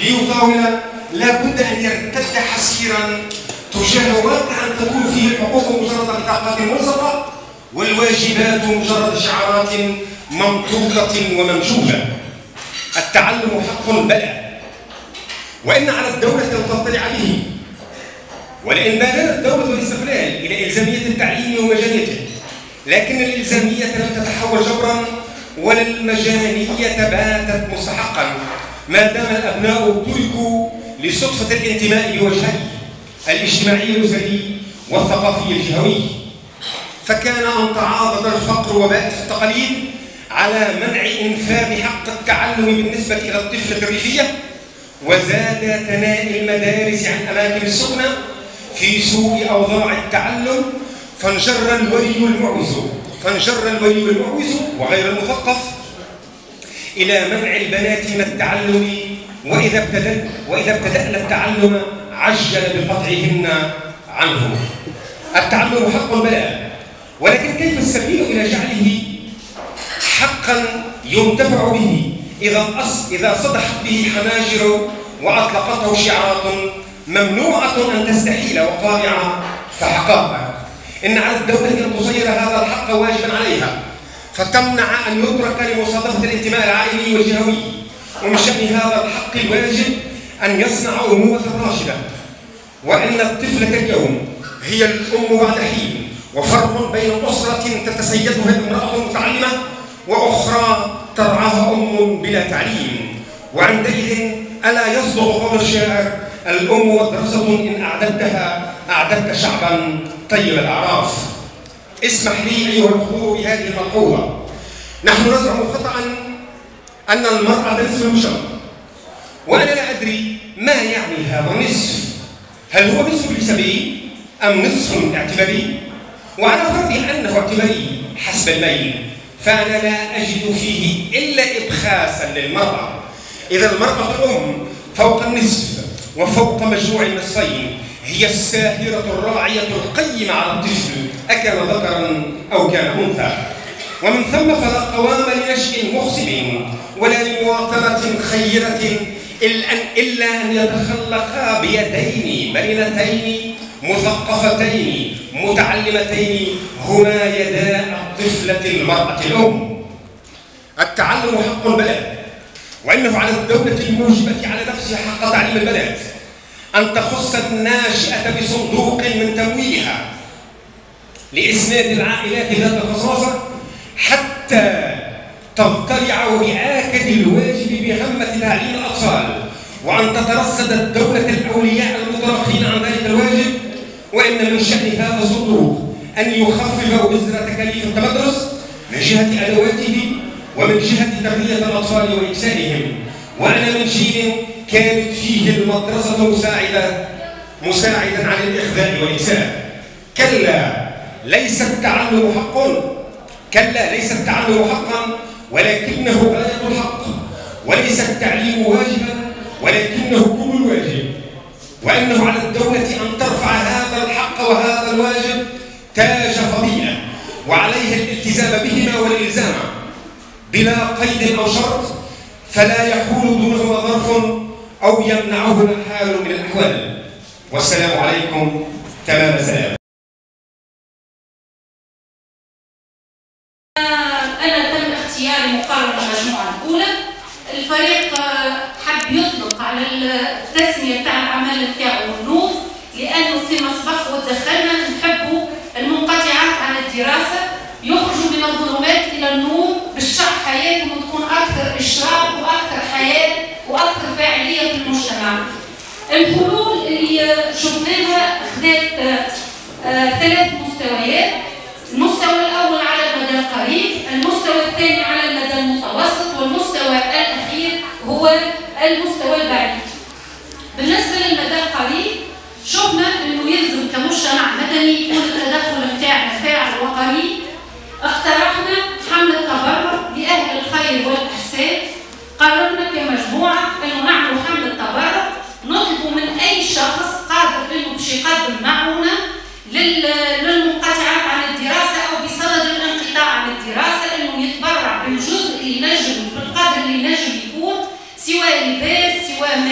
ليطاول لا بد أن يرتد حسيرا تجاه واقعا تكون فيه الحقوق مجرد بطاقات ملصقة والواجبات مجرد شعارات منطوقة وممجوجة. التعلم حق بلى، وإن على الدولة أن تطلع به، ولئن بالغت الدولة والاستقلال إلى إلزامية التعليم ومجانيته، لكن الإلزامية لم تتحول جبرا ولا المجانية باتت مستحقا ما دام الأبناء تركوا لصدفة الانتماء بوجهي الاجتماعي الأسري والثقافي الجهوي. فكان أن تعاضد الفقر وبائس التقاليد على منع إنفاذ حق التعلم بالنسبة إلى الطفلة الريفية، وزاد تنائي المدارس عن أماكن السكنى في سوء أوضاع التعلم، فانجر الولي المعوز وغير المثقف إلى منع البنات من التعلم، وإذا ابتدأنا التعلم عجل بقطعهن عنه. التعلم حق بلى، ولكن كيف السبيل إلى جعله حقا ينتفع به إذا صدحت به حناجر وأطلقته شعارات ممنوعة أن تستحيل وقائع فحقاها؟ إن على الدولة أن تصير هذا الحق واجبا عليها، فتمنع أن يترك لمصادفة الانتماء العائلي والجهوي. ومن شأن هذا الحق الواجب أن يصنع أمومة راشدة، وأن الطفلة اليوم هي الأم بعد حين، وفرق بين أسرة تتسيدها امرأة متعلمة وأخرى ترعاها أم بلا تعليم. وعندئذ ألا يصدق قول الشاعر: الأم مدرسة إن أعددتها أعددت شعبا طيب الأعراف. اسمح لي أيها الحضور بهذه الملحوظة: نحن نزعم خطأ أن المرأة نصف المجتمع، وأنا لا أدري ما يعني هذا النصف، هل هو نصف حسابي أم نصف اعتباري؟ وعلى فرض أنه اعتباري حسب الميل، فأنا لا أجد فيه إلا إبخاسا للمرأة. إذا المرأة الأم فوق النصف وفوق مجموع النصفين هي الساهرة الراعية القيمة على الطفل أكان ذكرا أو كان أنثى. ومن ثم فلا قوام لنشء مخصب ولا لمواطنة خيرة إلا أن يتخلقا بيدين مرنتين مثقفتين متعلمتين هما يدا الطفلة المرأة الأم. التعلم حق البلد، وإنه على الدولة الموجبة على نفسها حق تعليم البنات أن تخص الناشئة بصندوق من تمويلها لإسناد العائلات ذات الخصاصة حتى تضطرع بآكد الواجب بهمة تعليم الأطفال، وأن تترصد الدولة الأولياء المترخين عن ذلك الواجب. وإن من شأن هذا الصندوق أن يخفف وزر تكاليف التمدرس من جهة أدواته ومن جهة تربية الأطفال وإكسائهم. وأنا من جيل كانت فيه المدرسة مساعدا على الإخذاء والإكساء. كلا ليس التعلم حقا ولكنه غاية الحق، وليس التعليم واجبا ولكنه كل الواجب. وأنه على الدولة أن ترفع هذا الحق وهذا الواجب تاج فضيلة، وعليها الالتزام بهما والإلزام بلا قيد أو شرط، فلا يحول دونهما ظرف أو يمنعهما حال من الأحوال. والسلام عليكم تمام السلام. أنا تم اختياري مقارنة المجموعة الأولى. الفريق حب يطلق على التسمية تاع العمل نتاعو النوض، لأنه فيما سبق ودخلنا نحبوا المنقطعات عن الدراسة يخرجوا من الظلمات إلى النور بالشرح حياتهم وتكون أكثر إشراق وأكثر حياة وأكثر فاعلية في المجتمع. الحلول اللي شفناها أخذت 3 مستويات. المستوى الأول على المدى القريب، المستوى الثاني على المدى المتوسط، والمستوى الأخير هو المستوى البعيد. بالنسبة للمدى القريب شفنا أنه يلزم كمجتمع مدني يكون التدخل بتاعنا فاعل وقريب. اقترحنا حملة تبرع لأهل الخير والإحسان. قررنا كمجموعة أنه نعمل حملة تبرع نطلب من أي شخص قادر أنه باش يقدم معونة للمنقطعات عن الدراسة أو بصدد الانقطاع عن الدراسة، أنه يتبرع بالجزء اللي ينجم بالقدر اللي ينجم يكون، سواء لباس سواء مادي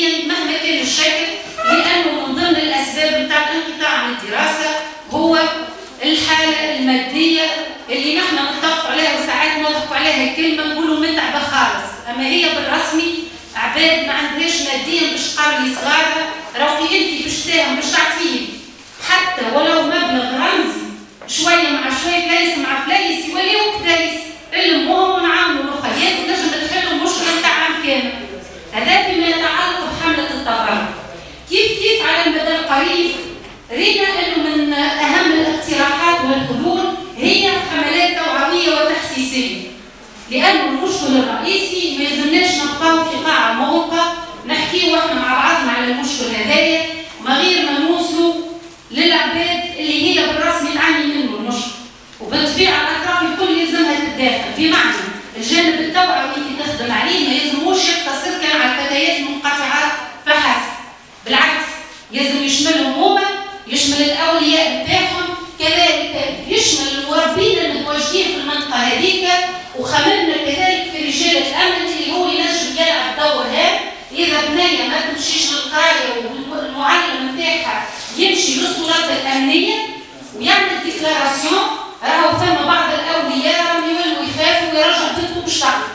ماديا مهما كان الشكل، لانه من ضمن الاسباب بتاع الانقطاع عن الدراسه هو الحاله الماديه اللي نحن نتفقوا عليها وساعات نوافقوا عليها كلمه نقولوا متعبه خالص، اما هي بالرسمي عباد ما عندهاش ماديا باش تقري صغارها، راهي انت باش تساهم باش تعطيه حتى ولو مبلغ رمزي شويه مع شويه، فليس مع فليس يوليو كدايس نلموهم ونعاونوا الاخريات ونجم تحلوا المشكله نتاع عام كامل. هذا فيما يتعلق بحمله التبرع. كيف على المدى القريب رينا انه من اهم الاقتراحات والحلول هي حملات توعويه وتحسيسيه، لانه المشكل الرئيسي ما يلزمناش نبقاو في قاعه مغلقه نحكيو احنا مع بعضنا على المشكل هذايا ما غير ما نوصلوا للعباد اللي هي بالرسمي تعاني منه المشكل، وبالطبيعه الاطراف الكل يلزمها تتداخل، بمعنى الجانب التوعوي اللي تخدم عليه ما يلزموش يقتصر كان على الفتيات المنقطعات فحسب، بالعكس يلزم يشملهم هما، يشمل الاولياء بتاعهم، كذلك يشمل المربين المتواجدين في المنطقه هذيك، وخممنا كذلك في رجال الامن اللي هو ينجم يلعب دور هذا. اذا بنيه ما تمشيش للقريه والمعلم نتاعها يمشي للسلطات الامنيه ويعمل ديكلاراسيون، راهو ثم بعض الاولياء راهم يولوا يخافوا ويرجعوا بنتهم باش تعرف.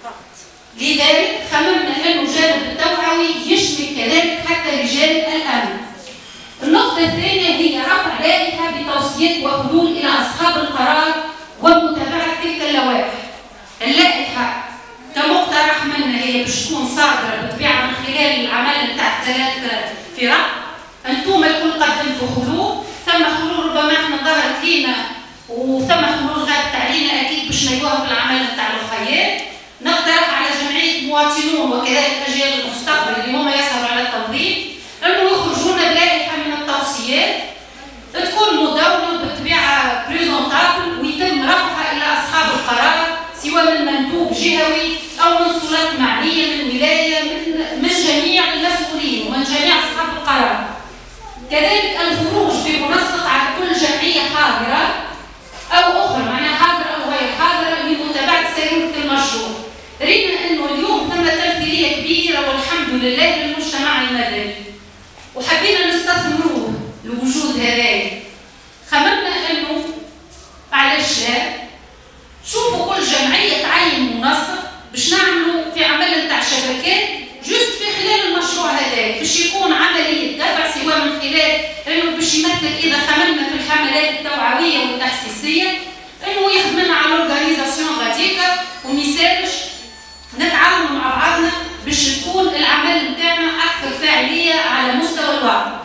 لذلك خممنا انه الجانب التوعوي يشمل كذلك حتى رجال الامن. النقطه الثانيه هي رفع لائحه بتوصيات وحلول الى اصحاب القرار ومتابعه تلك اللوائح. اللائحه كمقترح منا هي باش تكون صادره بالطبيعه من خلال العمل نتاع 3 فرق. انتم الكل قدمتوا حلول، ثم حلول ربما احنا ظهرت لينا وثم حلول غابت علينا اكيد باش نلقوها في العمل نتاع الخيال. نقترح على جمعيه مواطنون وكذلك اجيال المستقبل اللي هم يسهروا على التنظيم انه يخرجون بلائحه من التوصيات تكون مدونه بالطبيعه بريزونتابل ويتم رفعها الى اصحاب القرار سواء من مندوب جهوي او من سلطات معنيه من ولايه من جميع المسؤولين ومن جميع اصحاب القرار. كذلك الخروج بمنسق على كل جمعيه حاضره او اخرى معناها حاضره او غير حاضره لمتابعه سيروره المشروع. رينا انه اليوم ثم تمثيليه كبيره والحمد لله للمجتمع المدني وحبينا نستثمروه لوجود هذايا. خممنا انه علاش لا شوفوا كل جمعيه تعين منسق باش نعملوا في عمل نتاع شبكات جست في خلال المشروع هذا باش يكون عمليه دفع سواء من خلال انه باش يمثل اذا خممنا في الحملات التوعويه والتحسيسيه انه يخدمنا على اورغانيزاسيون غاديكا وميساج نتعاونوا مع بعضنا باش تكون العمل نتاعنا اكثر فاعليه على مستوى الواقع.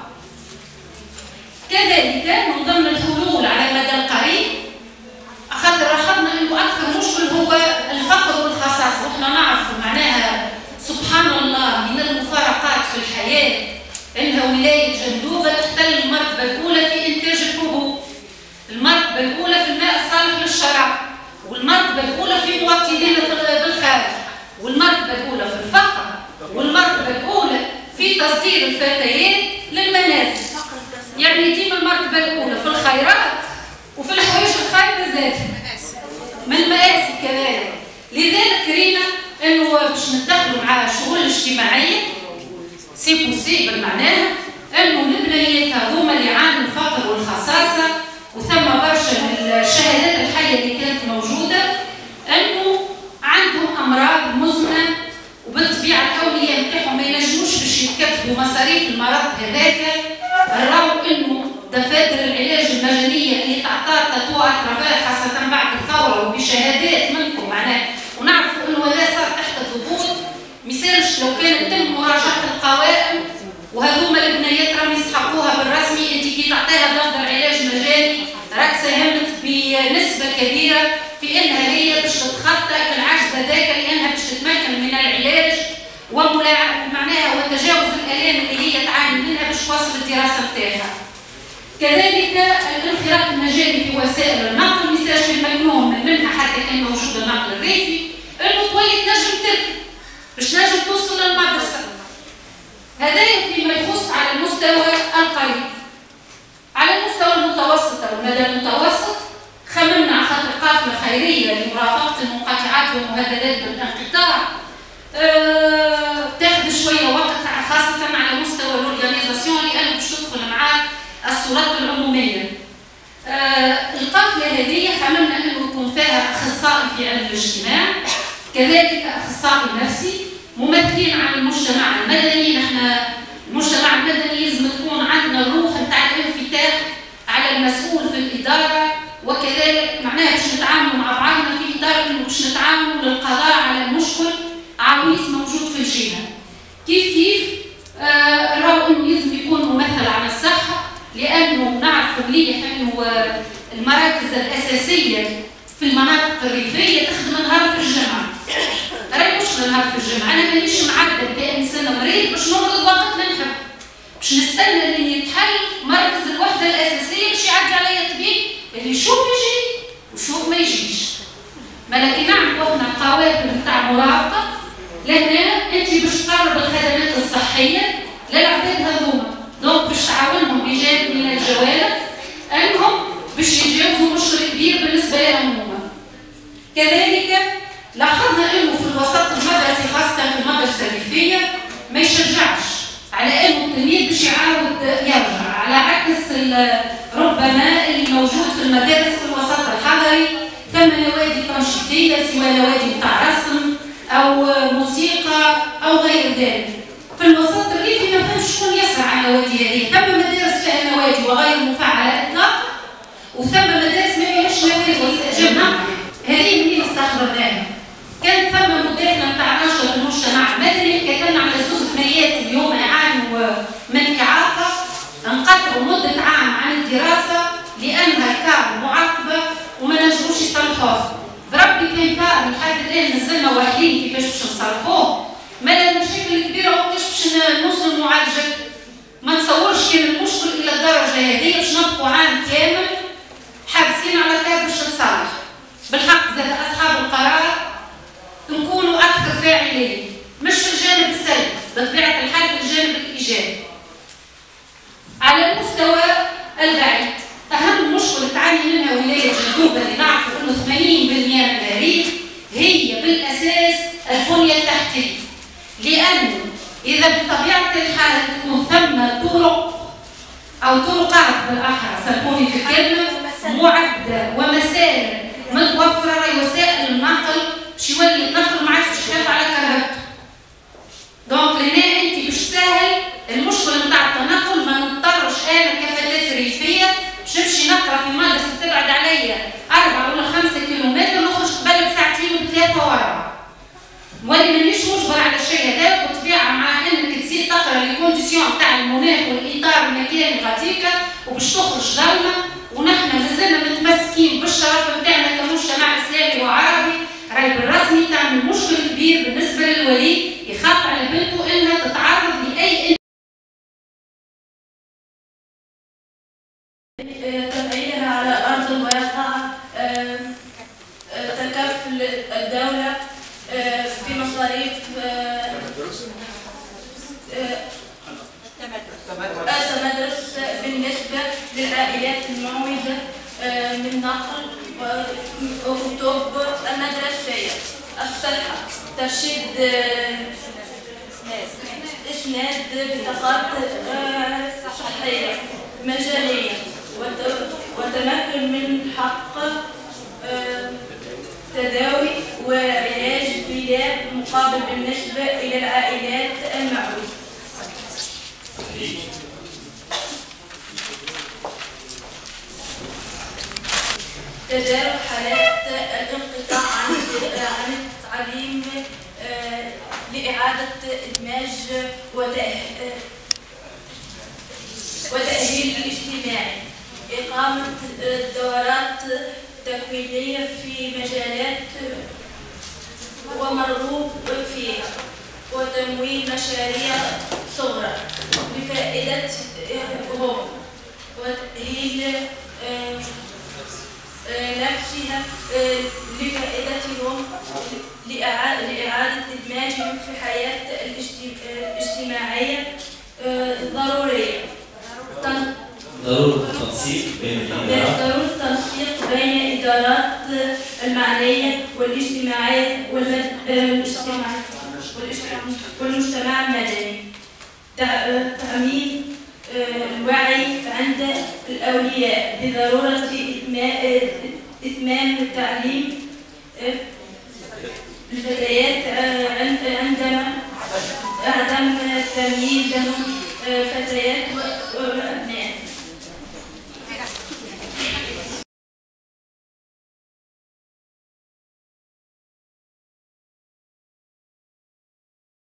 كذلك من ضمن الحلول على المدى القريب خاطر لاحظنا انه اكثر مشكل هو الفقر والخصاص، واحنا نعرفوا معناها سبحان الله من المفارقات في الحياه انها ولايه جندوبه تحتل المرتبه الاولى في انتاج الحبوب، المرتبه الاولى في الماء الصالح للشراب، والمرتبه الاولى في مواطنين بالخارج، والمرتبه الاولى في الفقر، والمرتبه الاولى في تصدير الفتيات للمنازل. يعني ديما المرتبه الاولى في الخيرات وفي الحوايج الخايبه زاد من المآسي كذلك. لذلك رينا انه باش ندخلوا مع الشؤون الاجتماعيه سي بوسيبل معناها انه البنيات هذوما اللي عانوا الفقر والخصاصه وثم برشا من الشهادات الحيه اللي كانت موجوده انه عندهم امراض مزمنه وبالطبيعه الاولياء نتاعهم ما ينجموش باش يتكتبوا مصاريف المرض هذاك. راهو انه دفاتر العلاج المجانيه اللي تعطات تطوع اطرافات خاصه بعد الثوره وبشهادات منكم معناها ونعرفوا انه هذا صار تحت الضغوط ميسالش لو كانت تم مراجعه القوائم وهذوما البنيات راهم يسحقوها بالرسمي. انت كي تعطيها دفتر علاج مجاني راك ساهمت بنسبه كبيره في انها هي باش تتخطى العجز هذاك لانها باش تتمكن من العلاج ومعناها وتجاوز الالام اللي هي تعاني منها باش توصل الدراسه نتاعها. كذلك الانخراط المجاني في وسائل النقل مثال في المجنون من منها حتى كان موجود النقل الريفي انه تولي تنجم تركب باش تنجم توصل للمدرسه. هذايا فيما يخص على المستوى القريب. على المستوى المتوسط او المدى المتوسط خممنا على خاطر قافله خيريه لمرافقه المنقطعات والمهددات بالانقطاع تاخذ شويه وقت خاصه الصورات العمومية. القافلة هذه حملنا أنه يكون فيها أخصائي في علم الاجتماع، كذلك أخصائي نفسي، ممثلين عن المجتمع المدني. نحن المجتمع المدني لازم تكون عندنا الروح نتاع الانفتاح على المسؤول في الإدارة، وكذلك معناها باش نتعاملوا مع بعضنا في إدارة، إنه باش نتعاملوا للقضاء على المشكل عويص موجود في الجهة. كيف راهو إنه لازم يكون ممثل عن الصحة، لأنه نعرفوا مليح إنه المراكز الأساسية في المناطق الريفية تخدم نهار في الجمعة. راهي مشكلة نهار في الجمعة، أنا مانيش معدل كإنسان مريض باش نمرض وقت ما نحب، باش نستنى لين يتحل مركز الوحدة الأساسية باش يعدي عليا طبيب اللي يشوف يجي وشوف ما يجيش. لكن نعمل وحنا قوافل نتاع مرافقة، لهنا أنت باش تقرب الخدمات الصحية للعباد هذوما، دونك باش تعاونهم بجانب من الجوانب أنهم باش يتجاوزوا مشكل كبير بالنسبة لهم هما. كذلك لاحظنا أنه في الوسط المدرسي خاصة في المدرسة الريفية ما يشجعش على أنه التلميذ باش يعاود يرجع، على عكس ربما اللي موجود في المدارس في الوسط الحضري، ثم نوادي تنشيطية سواء نوادي بتاع رسم أو موسيقى أو غير ذلك. في الوسط الريفي ما فهمش شكون يسعى على النوادي هذه، ثم مدارس فيها نوادي وغير مفعلة إطلاقا، وثم مدارس ما فيهاش نوادي واستئجرنا. هذه منين استخدمناها؟ كان ثم مداخلة نتاع نشر المجتمع المدني، كتبنا على زوز بنيات اليوم يعانوا من إعاقة، انقطعوا مدة عام عن الدراسة لأنها كانت معاقبة وما نجموش يصلحوها. بربي كان كان لحد الآن نزلنا واحدين كيفاش باش نصلحوه، مالا المشاكل الكبيرة وقتاش باش نوصلوا لمعالجة. ما نتصورش كان المشكل إلى الدرجة هذه باش نبقوا عام كامل حابسين على كاد باش نصلح. بالحق زاد أصحاب القرار نكونوا أكثر فاعلين، مش في الجانب السلبي، بطبيعة الحال في الجانب الإيجابي. على المستوى البعيد، أهم مشكلة تعاني منها ولاية جندوبة اللي نعرفوا إنه 80% من الريف هي بالأساس البنية التحتية، لأنه إذا بطبيعة الحال تكون ثم طرق أو طرقات بالأحرى سامحوني في الكلمة معدة ومسائل متوفرة، وسائل النقل باش يولي النقل ما عادش باش يخاف على كرهبته. دونك لهنا أنت باش تسهل المشكلة نتاع التنقل، ما نضطرش أنا كفتاة ريفية باش نمشي نقرا في مدرسة تبعد عليا 4 ولا 5 كيلومتر نخرج قبل بساعتين و3 و4. ولي مانيش مجبر على الشيء هذا، بالطبيعة مع أنك تزيد تقرا لي كونديسيون تاع المناخ والإطار المكاني غاديكا وباش تخرج ظلمة، ونحن مازلنا متمسكين بالشرف نتاعنا كمجتمع إسلامي وعربي. راهي بالرسمي تعمل مشكل كبير بالنسبة للولي يخاف على بنته إنها تتعرض لأي تفعيلها على أرض الواقع. تكفل الدولة بمصاريف التمدرس بالنسبة للعائلات المعوزة من نقل وكتب المدرسية. الصحة ترشيد إسناد بطاقات صحية مجانية، وتمكن من حق تداوي وعلاج بلا مقابل بالنسبة إلى العائلات المعوزة. تدارك حالات الانقطاع عن التعليم لإعادة إدماج وتأهيل الاجتماعي، إقامة دورات تكوينية في مجالات ومرغوب فيها، وتمويل مشاريع صغرى بفائدتهم وتأهيل نفسها لفائدتهم لإعادة إدماجهم في الحياة الاجتماعية ضرورية. ضرورة التنسيق بين الإدارات المعنية والاجتماعية والمجتمع المدني. تأمين الوعي عند الأولياء بضرورة إتمام التعليم الفتيات عندما عدم تمييزهم فتيات